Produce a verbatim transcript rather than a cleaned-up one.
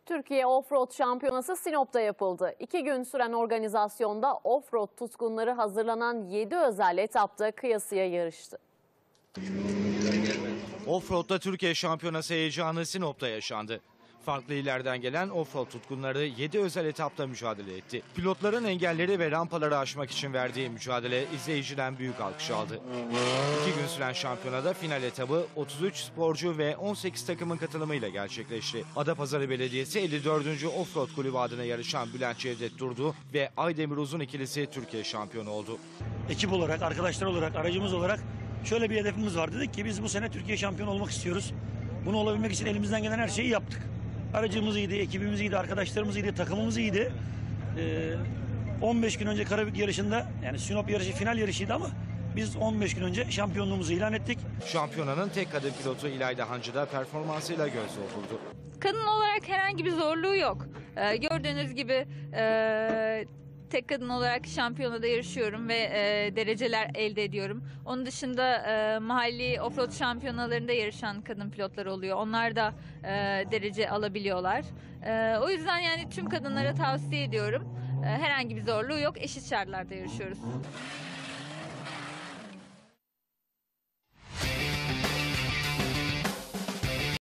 Türkiye Offroad Şampiyonası Sinop'ta yapıldı. İki gün süren organizasyonda offroad tutkunları hazırlanan yedi özel etapta kıyasıya yarıştı. Offroad'da Türkiye Şampiyonası heyecanı Sinop'ta yaşandı. Farklı illerden gelen offroad tutkunları yedi özel etapta mücadele etti. Pilotların engelleri ve rampaları aşmak için verdiği mücadele izleyiciden büyük alkış aldı. İki gün süren şampiyonada final etabı otuz üç sporcu ve on sekiz takımın katılımıyla gerçekleşti. Adapazarı Belediyesi elli dördüncü Offroad Kulübü adına yarışan Bülent Cevdet Durdu ve Aydemir Uzun ikilisi Türkiye şampiyonu oldu. Ekip olarak, arkadaşlar olarak, aracımız olarak şöyle bir hedefimiz var. Dedik ki biz bu sene Türkiye şampiyonu olmak istiyoruz. Bunu olabilmek için elimizden gelen her şeyi yaptık. Aracımız iyiydi, ekibimiz iyiydi, arkadaşlarımız iyiydi, takımımız iyiydi. Ee, on beş gün önce Karabük yarışında, yani Sinop yarışı final yarışıydı ama biz on beş gün önce şampiyonluğumuzu ilan ettik. Şampiyonanın tek kadın pilotu İlayda Hancı da performansıyla göz doldurdu. Kadın olarak herhangi bir zorluğu yok. Ee, gördüğünüz gibi e, tek kadın olarak şampiyonada yarışıyorum ve e, dereceler elde ediyorum. Onun dışında e, mahalli offroad şampiyonalarında yarışan kadın pilotlar oluyor. Onlar da e, derece alabiliyorlar. E, o yüzden yani tüm kadınlara tavsiye ediyorum. E, herhangi bir zorluğu yok. Eşit şartlarda yarışıyoruz.